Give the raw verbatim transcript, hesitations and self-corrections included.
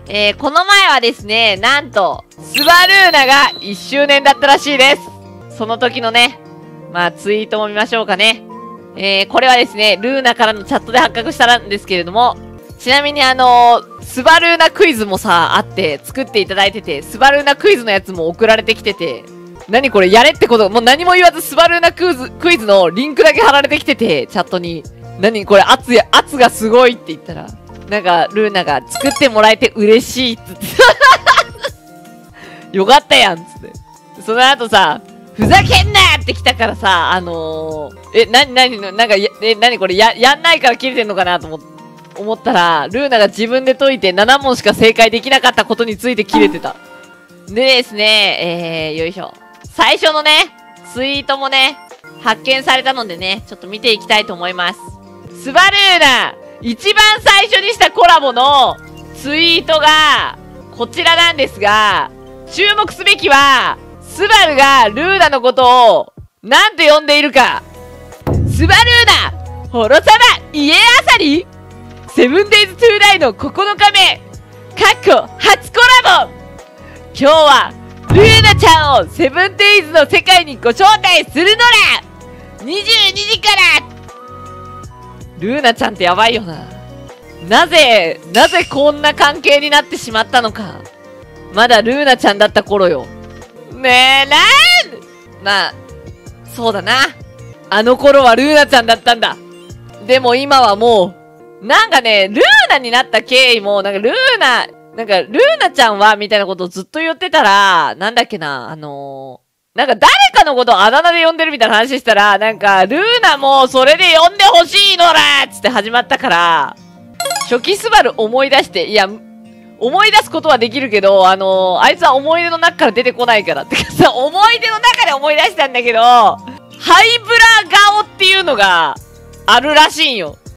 えー、この前はですね、なんと、スバルーナがいっしゅうねんだったらしいです。その時のね、まあ、ツイートも見ましょうかね。えー、これはですね、ルーナからのチャットで発覚したんですけれども、ちなみにあのー、スバルーナクイズもさ、あって、作っていただいてて、スバルーナクイズのやつも送られてきてて、何これやれってこと、もう何も言わずスバルーナクイズ、クイズのリンクだけ貼られてきてて、チャットに。何これ圧や、圧がすごいって言ったら、なんか、ルーナが作ってもらえて嬉しいっつって。よかったやんっつって。その後さ、ふざけんなって来たからさ、あのー、え、なになになんか、や、え、なにこれや、やんないから切れてんのかなと思って。思ったら、ルーナが自分で解いてなな問しか正解できなかったことについて切れてた。でですね、えー、よいしょ。最初のね、ツイートもね、発見されたのでね、ちょっと見ていきたいと思います。スバルーナ、一番最初にしたコラボのツイートが、こちらなんですが、注目すべきは、スバルがルーナのことを、なんと呼んでいるか。スバルーナ、ホロサマ、家あさりセブンデイズトゥーダイのここのかめ、かっこ初コラボ。今日は、ルーナちゃんをセブンデイズの世界にご招待するのら !にじゅうにじからルーナちゃんってやばいよな。なぜ、なぜこんな関係になってしまったのか。まだルーナちゃんだった頃よ。ねえ、なんまあ、そうだな。あの頃はルーナちゃんだったんだ。でも今はもう、なんかね、ルーナになった経緯も、なんかルーナ、なんかルーナちゃんはみたいなことをずっと言ってたら、なんだっけな、あのー、なんか誰かのことをあだ名で呼んでるみたいな話したら、なんか、ルーナもそれで呼んでほしいのらーつって始まったから、初期スバル思い出して、いや、思い出すことはできるけど、あのー、あいつは思い出の中から出てこないから。ってかさ、思い出の中で思い出したんだけど、ハイブラ顔っていうのがあるらしいんよ。